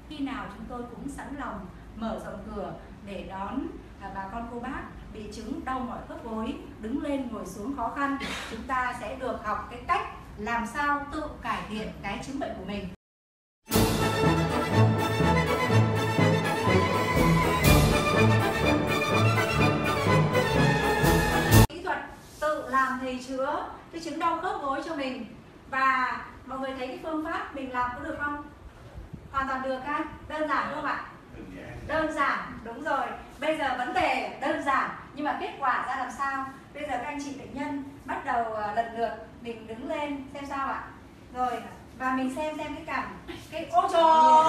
khi nào chúng tôi cũng sẵn lòng mở rộng cửa để đón bà con cô bác bị chứng đau mỏi khớp gối, đứng lên ngồi xuống khó khăn. Chúng ta sẽ được học cái cách làm sao tự cải thiện cái chứng bệnh của mình. Kỹ thuật tự làm thầy chữa cái chứng đau khớp gối cho mình. Và mọi người thấy cái phương pháp mình làm có được không? Hoàn toàn được ha? Đơn giản không ạ? Đơn giản, đúng rồi. Bây giờ vấn đề đơn giản nhưng mà kết quả ra làm sao? Bây giờ các anh chị bệnh nhân bắt đầu lần lượt mình đứng lên xem sao ạ? Rồi, và mình xem cái cảm ôi trời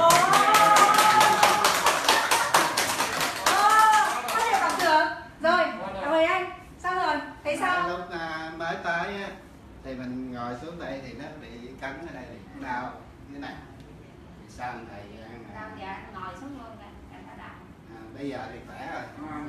có điều cảm tưởng. Rồi, cảm ơn anh. Sao rồi? Thấy sao? Lúc mới tới thì mình ngồi xuống đây thì nó bị cấn ở đây thì đau như thế này. Sao thầy Đau dạ, ngồi xuống luôn nè. Bây giờ thì khỏe rồi.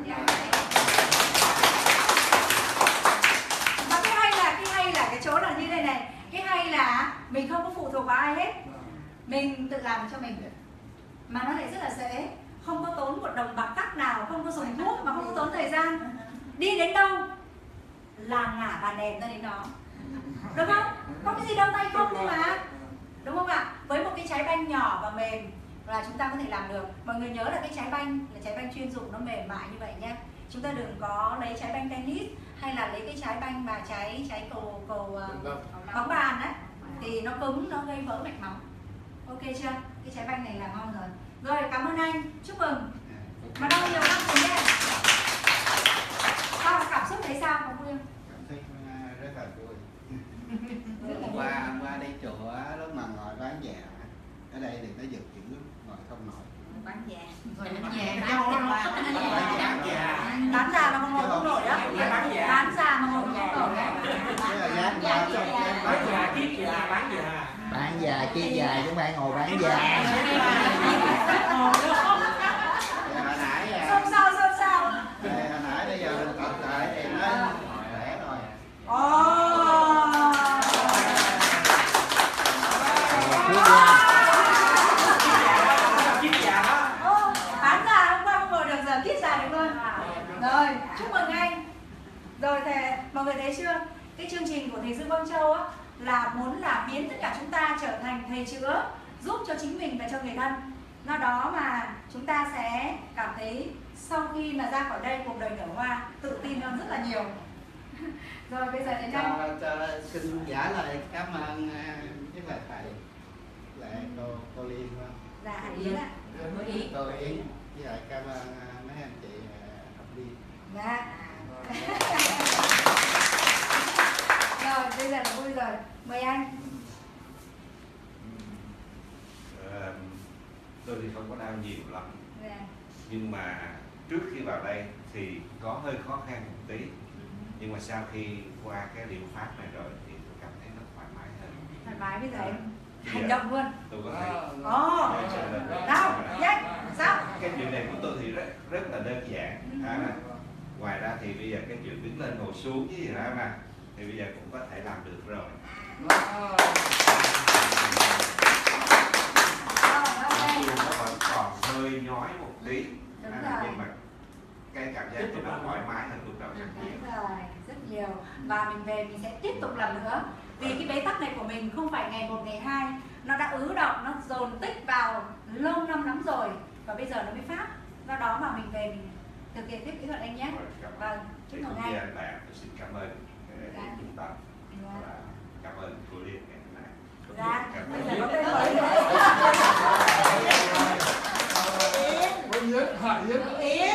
Và cái hay là cái chỗ là như đây này. Cái hay là mình không có phụ thuộc vào ai hết. Mình tự làm cho mình. Mà nó lại rất là dễ. Không có tốn một đồng bạc cắt nào, không có dùng thuốc mà không có tốn thời gian. Đi đến đâu là ngả bàn đèn ra đến đó. Đúng không? Có cái gì đâu tay không thôi mà. Đúng không ạ? Với một cái trái banh nhỏ và mềm là chúng ta có thể làm được. Mọi người nhớ là cái trái banh là trái banh chuyên dụng, nó mềm mại như vậy nhé. Chúng ta đừng có lấy trái banh tennis hay là lấy cái trái banh mà trái cầu bóng bàn đấy thì nó cứng, nó gây vỡ mạch máu. Ok chưa? Cái trái banh này là ngon rồi. Rồi, cảm ơn anh, chúc mừng. Mà đau nhiều lắm rồi nhé. Sao cảm xúc thấy sao, có vui không? Cảm xúc rất là vui. Hôm qua đi chùa lúc mà ngồi bán vàng ở đây thì nó giật chữ ngồi không nổi. Bán vàng. Bán già mà không ngồi không nổi đó. Bán già mà ngồi không nổi. Bán già kia già chứ không phải ngồi bán già. Xôn xao. Hồi nãy bây giờ mình tập lại thì nó khỏe rồi. Bán già hôm qua không ngồi được, giờ kiết già được luôn. Rồi, chúc mừng anh. Rồi thì mọi người thấy chưa? Cái chương trình của thầy Dương Quang Châu á là muốn là biến tất cả chúng ta trở thành thầy chữa, giúp cho chính mình và cho người thân. Do đó mà chúng ta sẽ cảm thấy sau khi mà ra khỏi đây cuộc đời nở hoa, tự tin hơn rất là nhiều. Rồi bây giờ đến anh. Xin trả lời cảm ơn với là thầy, là cô Liên không? Dạ Yến ạ. Cô Yến với lại cảm ơn mấy anh chị học viên. Dạ. Rồi bây giờ là vui rồi, mời anh. Tôi thì không có đau nhiều lắm. Dạ. Nhưng mà trước khi vào đây thì có hơi khó khăn một tí. Nhưng mà sau khi qua cái liệu pháp này rồi thì tôi cảm thấy nó thoải mái hơn. Thoải mái bây giờ anh hành động luôn. Tôi có thể Đâu, nhanh, sao? cái chuyện này của tôi thì rất là đơn giản. Ngoài ra thì bây giờ cái chuyện đứng lên ngồi xuống với gì đó mà thì bây giờ cũng có thể làm được rồi. Nó còn hơi nhói một tí. Nhưng mà cái cảm giác của nó thoải mái hơn lúc đầu rất nhiều. Đúng rồi, rất nhiều. Và mình về mình sẽ tiếp tục làm nữa. Vì cái bế tắc này của mình không phải ngày 1, ngày 2. Nó đã ứ động, nó dồn tích vào lâu năm lắm rồi. Và bây giờ nó mới phát. Do đó mà mình về mình thực hiện tiếp kỹ thuật anh nhé. Vâng, chúc mừng anh. Tôi xin cảm ơn trung tâm và cảm ơn cô Liên ngày hôm nay. Dạ, bây giờ có tên mới nữa. Yến.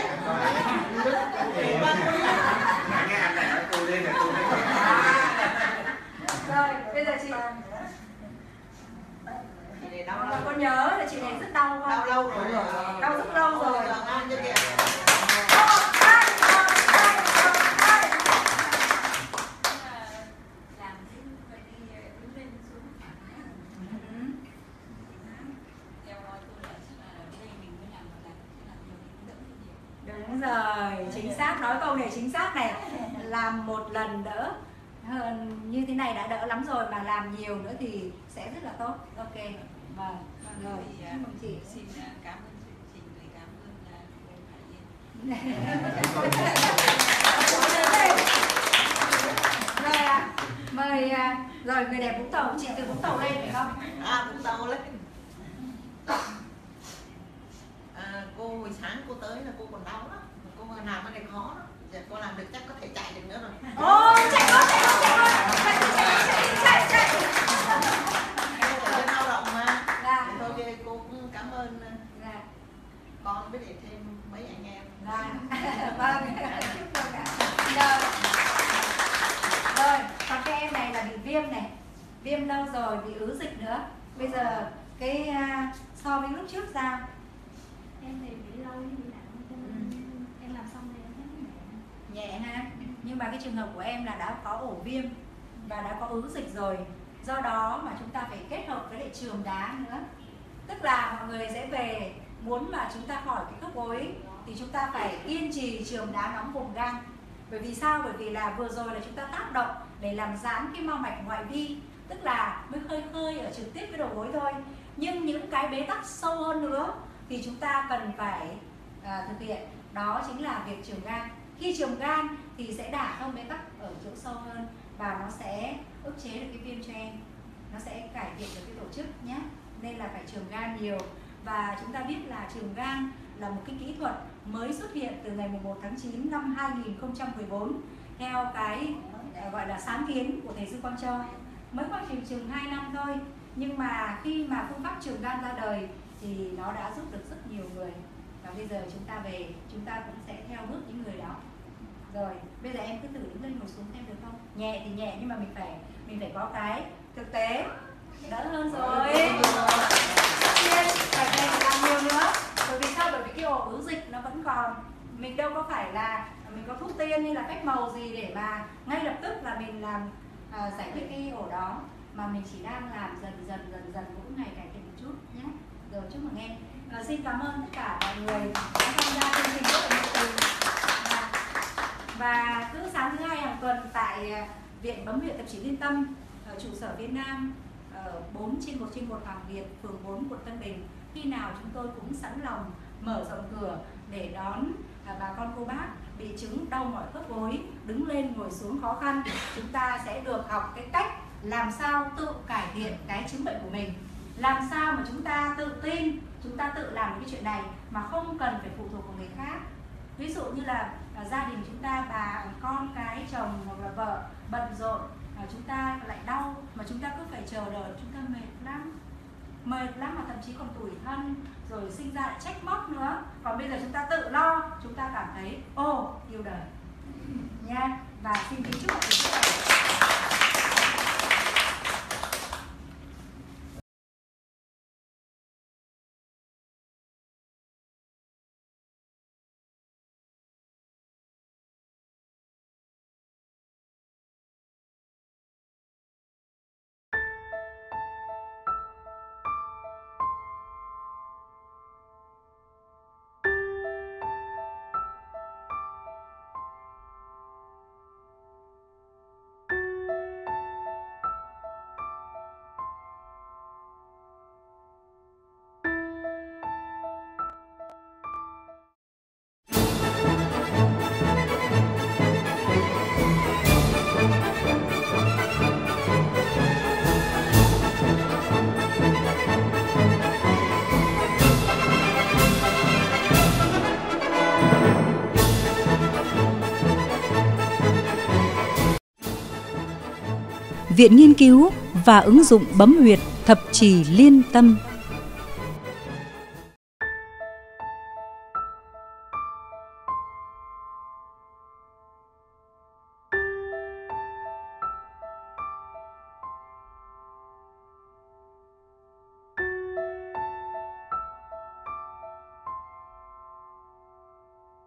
Nghe anh này nói cô Liên là tôi thấy. Rồi, bây giờ chị có nhớ là chị này rất đau không? Đau lâu rồi. Đau rất lâu rồi. Đúng rồi, chính xác, nói câu này chính xác này. Làm một lần đỡ như thế này đã đỡ lắm rồi, mà làm nhiều nữa thì sẽ rất là tốt. Ok. Vâng, rồi, chúc mừng chị. Xin cảm ơn chương trình, lời cảm ơn cô Hải Yên. Rồi ạ, mời rồi người đẹp Vũng Tàu, chị từ Vũng Tàu lên phải không? Vũng Tàu lên. Cô hồi sáng cô tới là cô còn đau đó, cô làm cái này khó đó, giờ cô làm được chắc có thể chạy được nữa rồi. Ô, chạy con, chạy. Cô lao động mà. Dạ. Thôi cô cũng cảm ơn Dạ. con với để thêm mấy anh em. Dạ. Vâng, chúc mừng ạ. Rồi, còn cái em này là bị viêm này, viêm lâu rồi, bị ứ dịch nữa. Bây giờ cái so với lúc trước sao? Em thì bị lâu với bị nặng cho nên em làm xong thì em thấy nhẹ. Nhẹ ha. Nhưng mà cái trường hợp của em là đã có ổ viêm và đã có ứ dịch rồi. Do đó mà chúng ta phải kết hợp với lại chườm đá nữa. Tức là mọi người sẽ về muốn mà chúng ta khỏi cái khớp gối thì chúng ta phải kiên trì chườm đá nóng vùng gan. Bởi vì sao? Bởi vì là vừa rồi là chúng ta tác động để làm giãn cái mao mạch ngoại vi, tức là mới khơi khơi ở trực tiếp với đầu gối thôi. Nhưng những cái bế tắc sâu hơn nữa thì chúng ta cần phải thực hiện, đó chính là việc chườm gan. Khi chườm gan thì sẽ đả thông bế tắc ở chỗ sâu hơn và nó sẽ ức chế được cái viêm cho em, nó sẽ cải thiện được cái tổ chức nhé. Nên là phải chườm gan nhiều. Và chúng ta biết là chườm gan là một cái kỹ thuật mới xuất hiện từ ngày 1 tháng 9 năm 2014 theo cái gọi là sáng kiến của thầy sư Quang Châu. Mới có chừng 2 năm thôi, nhưng mà khi mà phương pháp chườm gan ra đời thì nó đã giúp được rất nhiều người. Và bây giờ chúng ta về, chúng ta cũng sẽ theo bước những người đó. Rồi, bây giờ em cứ thử đứng lên ngồi xuống em được không? Nhẹ thì nhẹ nhưng mà mình phải có cái thực tế. Đỡ hơn rồi. Phải về làm nhiều nữa. Bởi vì sao? Bởi vì cái ổ ứ dịch nó vẫn còn. Mình đâu có phải là mình có thuốc tiên hay là phép màu gì để mà ngay lập tức là mình làm giải quyết cái ổ đó, mà mình chỉ đang làm dần dần mỗi ngày cải thiện một chút nhé. Rồi, chúc mừng em. Xin cảm ơn tất cả mọi người đã tham gia chương trình rất là nhiệt tình. Và cứ sáng thứ hai hàng tuần tại Viện Bấm huyệt Tập Chí Liên Tâm ở trụ sở phía Nam ở 4/1 Hoàng Liệt, phường 4, quận Tân Bình. Khi nào chúng tôi cũng sẵn lòng mở rộng cửa để đón bà con cô bác bị chứng đau mỏi khớp gối, đứng lên ngồi xuống khó khăn. Chúng ta sẽ được học cái cách làm sao tự cải thiện cái chứng bệnh của mình, làm sao mà chúng ta tự tin, chúng ta tự làm cái chuyện này mà không cần phải phụ thuộc vào người khác. Ví dụ như là gia đình chúng ta, bà, con, cái, chồng hoặc là vợ bận rộn, chúng ta lại đau mà chúng ta cứ phải chờ đợi, chúng ta mệt lắm mà thậm chí còn tủi thân, rồi sinh ra lại trách móc nữa. Còn bây giờ chúng ta tự lo, chúng ta cảm thấy yêu đời nha. Và xin kính chúc mọi người sức khỏe. Viện Nghiên cứu và ứng dụng Bấm huyệt Thập Chỉ Liên Tâm